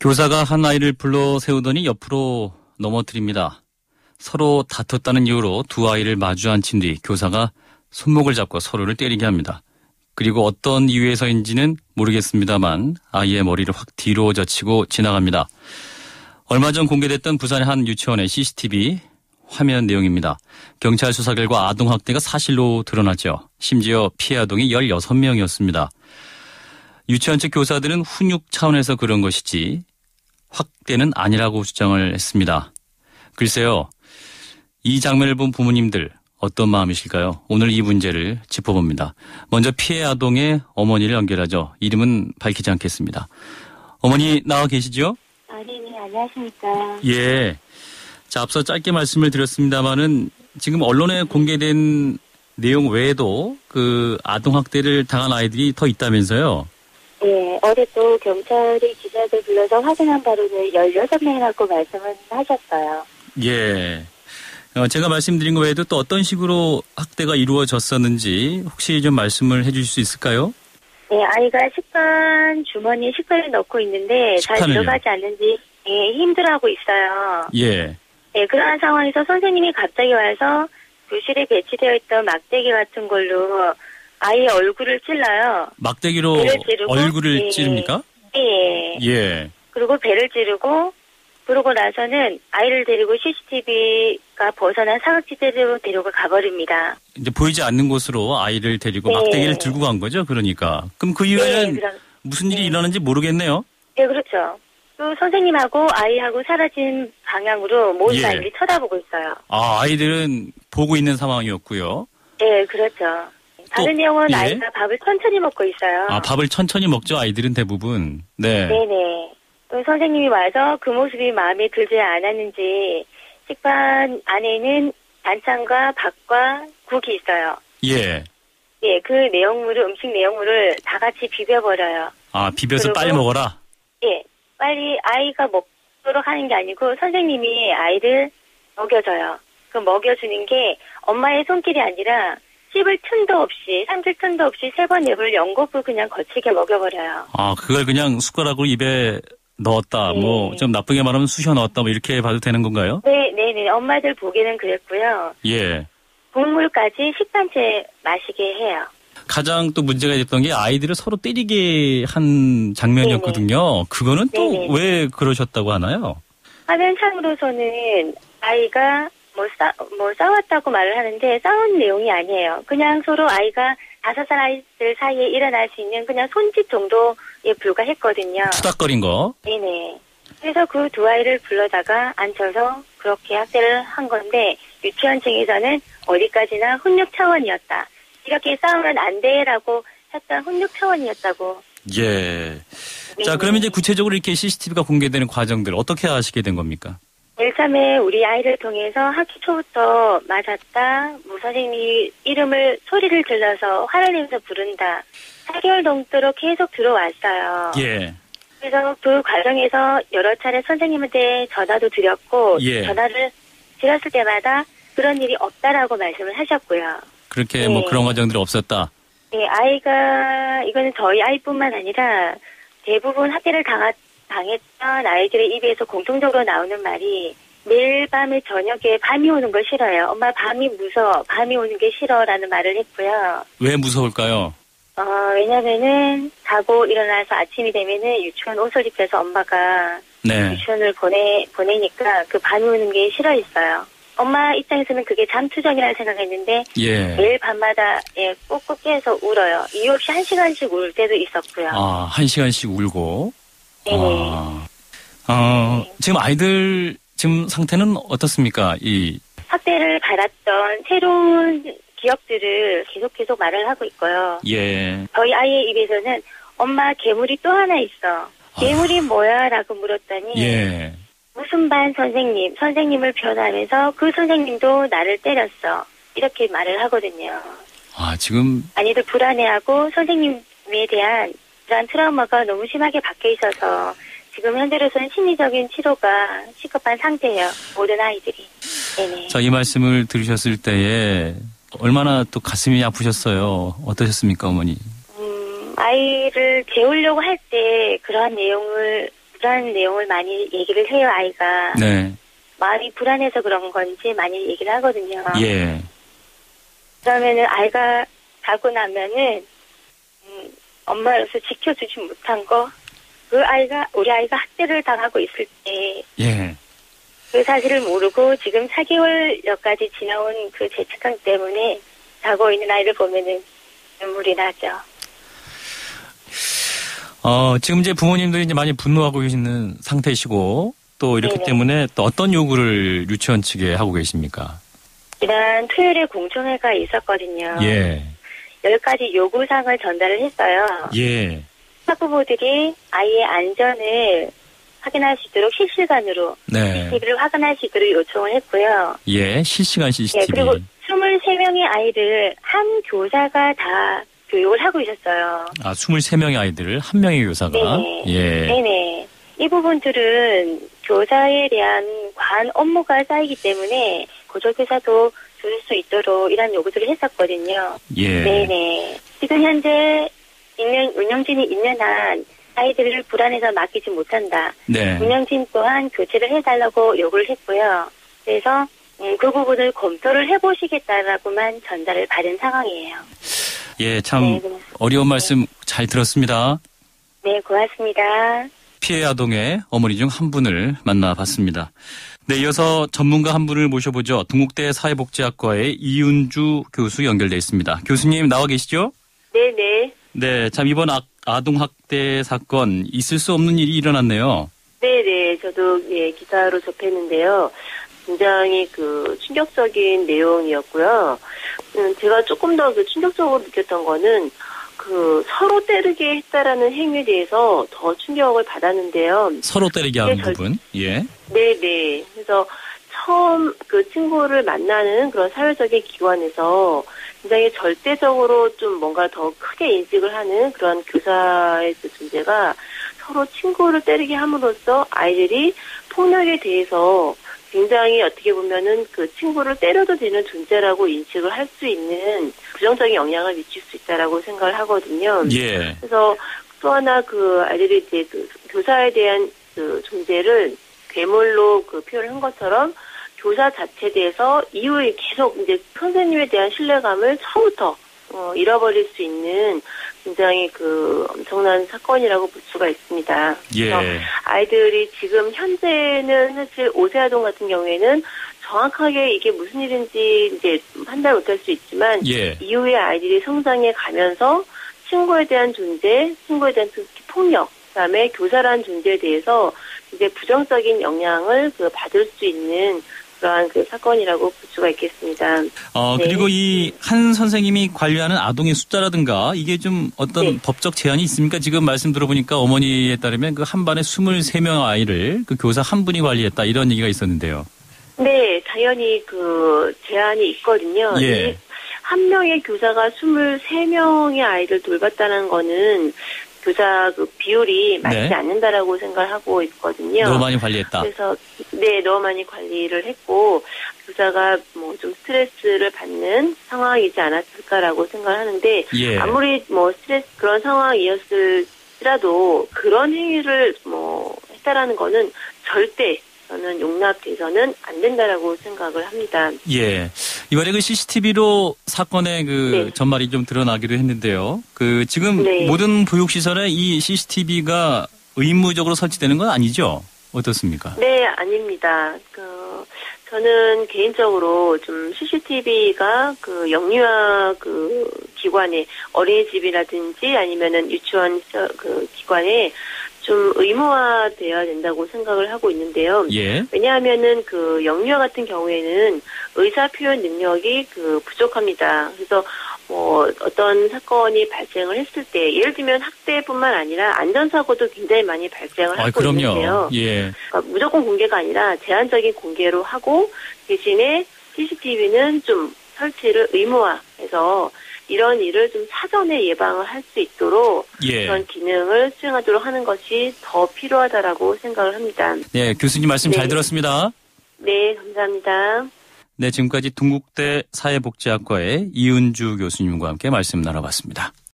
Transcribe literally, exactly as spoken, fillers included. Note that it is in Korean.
교사가 한 아이를 불러 세우더니 옆으로 넘어뜨립니다. 서로 다퉜다는 이유로 두 아이를 마주 앉힌 뒤 교사가 손목을 잡고 서로를 때리게 합니다. 그리고 어떤 이유에서인지는 모르겠습니다만 아이의 머리를 확 뒤로 젖히고 지나갑니다. 얼마 전 공개됐던 부산의 한 유치원의 씨씨티비 화면 내용입니다. 경찰 수사 결과 아동학대가 사실로 드러났죠. 심지어 피해 아동이 열여섯 명이었습니다. 유치원 측 교사들은 훈육 차원에서 그런 것이지 학대는 아니라고 주장을 했습니다. 글쎄요, 이 장면을 본 부모님들 어떤 마음이실까요? 오늘 이 문제를 짚어봅니다. 먼저 피해 아동의 어머니를 연결하죠. 이름은 밝히지 않겠습니다. 어머니 나와 계시죠? 아, 네네, 안녕하십니까. 예. 자, 앞서 짧게 말씀을 드렸습니다만은 지금 언론에 공개된 내용 외에도 그 아동학대를 당한 아이들이 더 있다면서요? 네, 어제 또 경찰이 기자들 불러서 확인한 바로는 열여섯 명이라고 말씀을 하셨어요. 예. 어, 제가 말씀드린 것 외에도 또 어떤 식으로 학대가 이루어졌었는지 혹시 좀 말씀을 해 주실 수 있을까요? 네, 아이가 식판 주머니에 식판을 넣고 있는데 잘 식판을요? 들어가지 않는지 예, 힘들어하고 있어요. 예. 네, 그러한 상황에서 선생님이 갑자기 와서 교실에 배치되어 있던 막대기 같은 걸로 아이의 얼굴을 찔러요. 막대기로 배를 찌르고, 얼굴을 예, 찌릅니까? 예. 예. 그리고 배를 찌르고 그러고 나서는 아이를 데리고 씨씨티비가 벗어난 사각지대로 데리고 가버립니다. 이제 보이지 않는 곳으로 아이를 데리고 네. 막대기를 들고 간 거죠, 그러니까. 그럼 그 이후에는 네, 그럼, 무슨 일이 네. 일어났는지 모르겠네요. 네, 그렇죠. 또 선생님하고 아이하고 사라진 방향으로 모든 예. 아이들이 쳐다보고 있어요. 아, 아이들은 보고 있는 상황이었고요. 네, 그렇죠. 다른 내용은 예. 아이가 밥을 천천히 먹고 있어요. 아, 밥을 천천히 먹죠, 아이들은 대부분. 네. 네네. 또 선생님이 와서 그 모습이 마음에 들지 않았는지 식판 안에는 반찬과 밥과 국이 있어요. 예. 예, 그 내용물을, 음식 내용물을 다 같이 비벼버려요. 아, 비벼서 그리고- 빨리 먹어라? 예, 빨리 아이가 먹도록 하는 게 아니고 선생님이 아이를 먹여줘요. 그 먹여주는 게 엄마의 손길이 아니라 씹을 틈도 없이, 삼킬 틈도 없이 세 번, 네 번 연거푸 그냥 거칠게 먹여버려요. 아, 그걸 그냥 숟가락으로 입에 넣었다. 네. 뭐, 좀 나쁘게 말하면 쑤셔 넣었다. 뭐, 이렇게 봐도 되는 건가요? 네, 네, 네. 엄마들 보기에는 그랬고요. 예. 국물까지 식단채 마시게 해요. 가장 또 문제가 됐던 게 아이들을 서로 때리게 한 장면이었거든요. 그거는 또 네네. 왜 그러셨다고 하나요? 화면상으로서는 아이가 뭐, 싸, 뭐 싸웠다고 말을 하는데 싸운 내용이 아니에요. 그냥 서로 아이가 다섯 살 아이들 사이에 일어날 수 있는 그냥 손짓 정도에 불과했거든요. 투닥거린 거. 네네. 그래서 그 두 아이를 불러다가 앉혀서 그렇게 학대를 한 건데 유치원 측에서는 어디까지나 훈육 차원이었다. 이렇게 싸우면 안 돼라고 했던 훈육 차원이었다고. 예. 자, 네네. 그러면 이제 구체적으로 이렇게 씨씨티비가 공개되는 과정들 어떻게 아시게 된 겁니까? 제일 처음에 우리 아이를 통해서 학기 초부터 맞았다, 뭐 선생님이 이름을 소리를 질러서 화를 내면서 부른다. 사 개월 넘도록 계속 들어왔어요. 예. 그래서 그 과정에서 여러 차례 선생님한테 전화도 드렸고 예. 전화를 드렸을 때마다 그런 일이 없다라고 말씀을 하셨고요. 그렇게 네. 뭐 그런 과정들이 없었다. 네, 아이가 이거는 저희 아이뿐만 아니라 대부분 학대를 당하, 당했던 아이들의 입에서 공통적으로 나오는 말이 매일 밤에 저녁에 밤이 오는 걸 싫어해요. 엄마 밤이 무서워. 밤이 오는 게 싫어라는 말을 했고요. 왜 무서울까요? 어, 왜냐면은 자고 일어나서 아침이 되면은 유치원 옷을 입혀서 엄마가 네. 유치원을 보내, 보내니까 그 밤이 오는 게 싫어했어요. 엄마 입장에서는 그게 잠투정이라고 생각했는데 예. 매일 밤마다 예, 꾹꾹 깨서 울어요. 이유 없이 한 시간씩 울 때도 있었고요. 아, 한 시간씩 울고. 네네. 아, 어, 지금 아이들 지금 상태는 어떻습니까? 이 학대를 받았던 새로운 기억들을 계속 계속 말을 하고 있고요. 예. 저희 아이의 입에서는 엄마 괴물이 또 하나 있어. 괴물이 뭐야? 라고 물었더니 예. 무슨 반 선생님, 선생님을 표현하면서 그 선생님도 나를 때렸어. 이렇게 말을 하거든요. 아, 지금 아니들 불안해하고 선생님에 대한 그런 트라우마가 너무 심하게 박혀 있어서 지금 현재로서는 심리적인 치료가 시급한 상태예요. 모든 아이들이. 네네. 자, 이 말씀을 들으셨을 때에 얼마나 또 가슴이 아프셨어요? 어떠셨습니까, 어머니? 음, 아이를 재우려고 할 때 그러한 내용을 불안 내용을 많이 얘기를 해요, 아이가. 네. 마음이 불안해서 그런 건지 많이 얘기를 하거든요. 예. 그러면은 아이가 자고 나면은 음, 엄마로서 지켜주지 못한 거, 그 아이가 우리 아이가 학대를 당하고 있을 때 예. 그 사실을 모르고 지금 사 개월여까지 지나온 그 죄책감 때문에 자고 있는 아이를 보면은 눈물이 나죠. 어, 지금 이제 부모님들이 이제 많이 분노하고 계시는 상태시고 또 이렇기 네네. 때문에 또 어떤 요구를 유치원 측에 하고 계십니까? 지난 토요일에 공청회가 있었거든요. 예. 열 가지 요구사항을 전달을 했어요. 예. 학부모들이 아이의 안전을 확인할 수 있도록 실시간으로 네. 씨씨티비를 확인할 수 있도록 요청을 했고요. 예, 실시간 씨씨티비. 네, 그리고 스물세 명의 아이를 한 교사가 다 교육을 하고 있었어요. 아, 스물세 명의 아이들을 한 명의 교사가. 네. 예. 네네. 이 부분들은 교사에 대한 과한 업무가 쌓이기 때문에 고졸교사도 줄일 수 있도록 이런 요구들을 했었거든요. 예. 네네. 지금 현재 있는, 운영진이 있는 한 아이들을 불안해서 맡기지 못한다. 네. 운영진 또한 교체를 해달라고 요구를 했고요. 그래서 음, 그 부분을 검토를 해보시겠다라고만 전달을 받은 상황이에요. 예, 참 네, 그렇습니다. 어려운 말씀 잘 들었습니다. 네, 고맙습니다. 피해 아동의 어머니 중 한 분을 만나봤습니다. 네, 이어서 전문가 한 분을 모셔보죠. 동국대 사회복지학과의 이윤주 교수 연결돼 있습니다. 교수님 나와 계시죠? 네네. 네, 참 이번 아, 아동학대 사건 있을 수 없는 일이 일어났네요. 네네, 저도 예, 기사로 접했는데요. 굉장히 그 충격적인 내용이었고요. 음, 제가 조금 더 그 충격적으로 느꼈던 거는 그 서로 때리게 했다라는 행위에 대해서 더 충격을 받았는데요. 서로 때리게 하는 절... 부분. 예. 네네. 그래서 처음 그 친구를 만나는 그런 사회적인 기관에서 굉장히 절대적으로 좀 뭔가 더 크게 인식을 하는 그런 교사의 그 존재가 서로 친구를 때리게 함으로써 아이들이 폭력에 대해서 굉장히 어떻게 보면은 그 친구를 때려도 되는 존재라고 인식을 할 수 있는 부정적인 영향을 미칠 수 있다라고 생각을 하거든요. 예. 그래서 또 하나 그 아이들이 이제 그 교사에 대한 그 존재를 괴물로 그 표현을 한 것처럼 교사 자체에 대해서 이후에 계속 이제 선생님에 대한 신뢰감을 처음부터 어, 잃어버릴 수 있는 굉장히 그 엄청난 사건이라고 볼 수가 있습니다. 예. 그래서 아이들이 지금 현재는 사실 오 세 아동 같은 경우에는 정확하게 이게 무슨 일인지 이제 판단 못할 수 있지만 예. 이후에 아이들이 성장해 가면서 친구에 대한 존재, 친구에 대한 특히 폭력, 그다음에 교사라는 존재에 대해서 이제 부정적인 영향을 그 받을 수 있는 그러한 그 사건이라고 볼 수가 있겠습니다. 어, 네. 그리고 이 한 선생님이 관리하는 아동의 숫자라든가 이게 좀 어떤 네. 법적 제한이 있습니까? 지금 말씀 들어보니까 어머니에 따르면 그 한 반에 스물세 명 아이를 그 교사 한 분이 관리했다 이런 얘기가 있었는데요. 네, 당연히 그 제한이 있거든요. 예. 이 한 명의 교사가 스물세 명의 아이를 돌봤다는 거는 교사 그 비율이 맞지 네. 않는다라고 생각을 하고 있거든요. 너무 많이 관리했다. 그래서 네, 너무 많이 관리를 했고 교사가 뭐 좀 스트레스를 받는 상황이지 않았을까라고 생각을 하는데 예. 아무리 뭐 스트레스 그런 상황이었을지라도 그런 행위를 뭐 했다라는 거는 절대 저는 용납돼서는 안 된다라고 생각을 합니다. 예. 이번에 그 씨씨티비로 사건의 그 네. 전말이 좀 드러나기도 했는데요. 그 지금 네. 모든 보육시설에 이 씨씨티비가 의무적으로 설치되는 건 아니죠? 어떻습니까? 네, 아닙니다. 그 저는 개인적으로 좀 씨씨티비가 그 영유아 그 기관에 어린이집이라든지 아니면은 유치원 그 기관에 좀 의무화되어야 된다고 생각을 하고 있는데요. 예. 왜냐하면은 그 영유아 같은 경우에는 의사 표현 능력이 그 부족합니다. 그래서 뭐 어떤 사건이 발생을 했을 때 예를 들면 학대뿐만 아니라 안전사고도 굉장히 많이 발생을 아, 하고 그럼요. 있는데요. 예. 그러니까 무조건 공개가 아니라 제한적인 공개로 하고 대신에 씨씨티비는 좀 설치를 의무화해서 이런 일을 좀 사전에 예방을 할 수 있도록 예. 그런 기능을 수행하도록 하는 것이 더 필요하다라고 생각을 합니다. 네, 교수님 말씀 네. 잘 들었습니다. 네, 감사합니다. 네, 지금까지 동국대 사회복지학과의 이은주 교수님과 함께 말씀 나눠봤습니다.